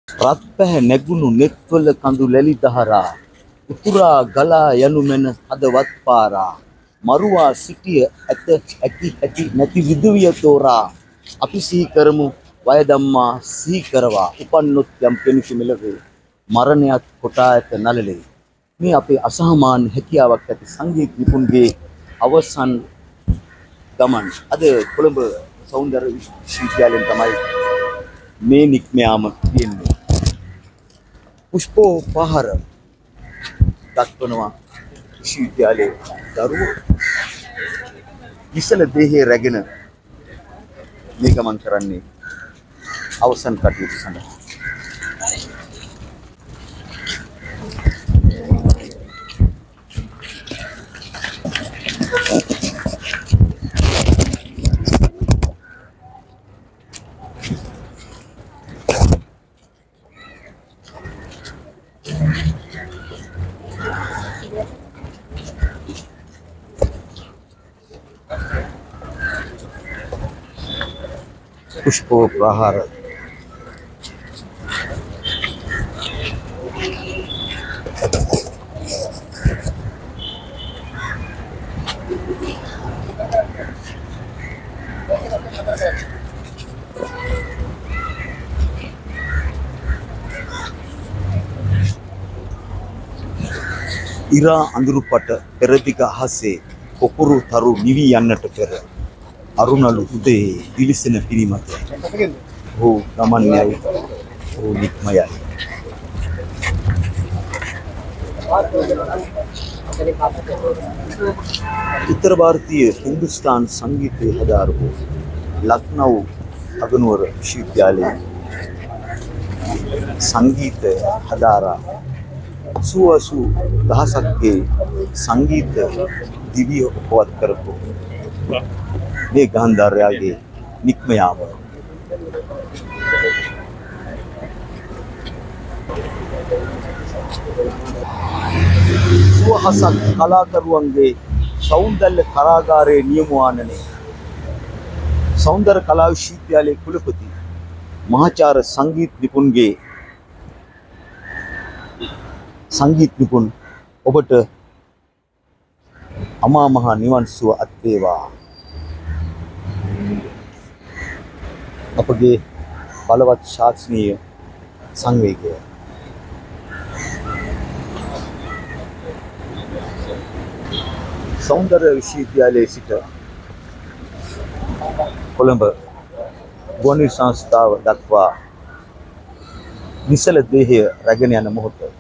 රත්පැහැ නැගුණු නෙත්වල කඳු ලැලි දහරා උතුරා ගලා යනු මැන හදවත් පාරා මරුවා සිටිය ඇත ඇති ඇති නැති විදුවිය තෝරා අපි සිහි කරමු වය ධම්මා සිහි කරවා උපන්නොත් යම් කෙනෙකු මෙලවේ මරණයත් කොටා ඇත නළලේ මේ අපේ අසහමාන හැකියාවක් ඇති සංගීත නිපුණගේ අවසන් ගමන් අද කොළඹ සෞන්දර්ය විශ්වවිද්‍යාලයෙන් තමයි මේ නික්මයාම තියෙන්නේ පුෂ්පෝපහාර දක්වනවා විශ්වවිද්‍යාලයේ දරුවෝ විසල දේහය රැගෙන මේ ගමන් කරන්නේ අවසන් කටයුතු සඳහා पुष्पोपहार ඉරා අඳුරු පට පෙරදිග අහසේ කොකුරු තරු නිවි යන්නට පෙර අරුණලු උදේ පිලිසෙන පිරිමත ඔහු ගමන් යයි ඔහු නික්මයයි උත්තර ಭಾರತೀಯ हिंदुस्तान संगीतයේ හදාරපු ලක්නව් අගනුවර විශ්වවිද්‍යාලයේ සංගීත හදාරා සුවසු දහසක්ගේ සංගීත දිවිය උපවත් කරපු මේ ගාන්ධාරයාගේ නික්මයාම සුවහසක් කලාකරුවන්ගේ සෞන්දර්ය කරාගාරයේ නියමුවානනේ සෞන්දර්ය කලා විශ්වවිද්‍යාලයේ කුලපති මහාචාර්ය සංගීත නිපුණගේ සංගීත නිපුණ ඔබට අමා මහ නිවන් සුව අත් වේවා අපගේ බලවත් ශාස්ත්‍රීය සංවේගය සෞන්දර්ය විශ්වවිද්‍යාලයේ සිට කොළඹ ගුවන්විදුලි සංස්ථාව දක්වා නිසල දේහය රැගෙන යන මොහොත